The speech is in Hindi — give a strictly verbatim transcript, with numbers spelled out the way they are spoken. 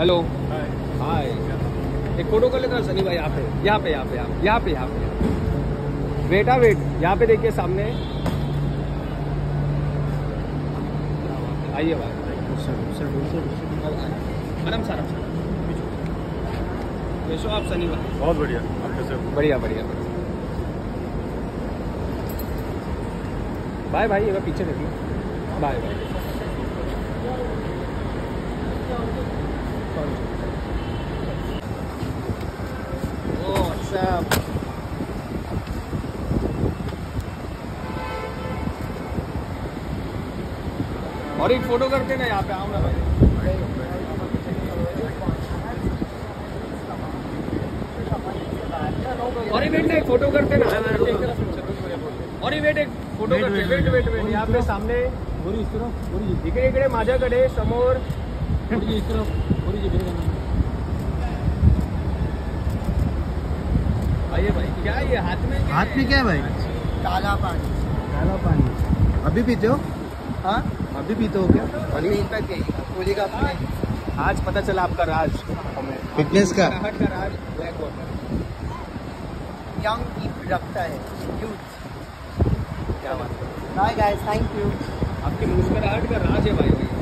हेलो हाय, एक फोटो कर लेता सनी भाई। यहाँ पे यहाँ पे यहाँ पे यहाँ पे यहाँ पे वेटा वेट यहाँ पे देखिए सामने। आइए भाई, आराम से आराम से कैसे हो आप सनी भाई? बहुत बढ़िया, आप कैसे हो? बढ़िया बढ़िया। बाय भाई, ये पीछे देखिए। Bye bye. और एक फोटो करते ना, यहाँ पे आओ ना भाई। और वेट एक फोटो करते ना, और वेट एक फोटो करते। वेट वेट वेट यहाँ पे सामने इकडे इकडे माझ्याकडे समोर। आइए भाई, क्या ये हाथ में क्या हाथ में क्या है भाई? काला पानी। काला पानी अभी पीते हो? हाँ, अभी पीते हो क्या? बोलेगा आज पता चला आपका राज हमें, फिटनेस का हट का राज ब्लैक वाटर। यंग रखता है यूथ। क्या बात है, बाय गाइस, थैंक यू। आपकी मुस्कुराहट का राज है भाई।